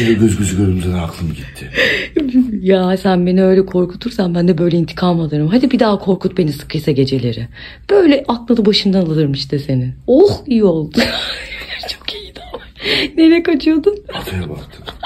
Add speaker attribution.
Speaker 1: şöyle göz gözü görünümden aklım gitti.
Speaker 2: Ya sen beni öyle korkutursan ben de böyle intikam alırım. Hadi bir daha korkut beni sıkıysa geceleri. Böyle aklını başından alırım işte senin. Oh iyi oldu. Çok iyiydi ama. Nereye kaçıyordun?
Speaker 1: Adaya baktım.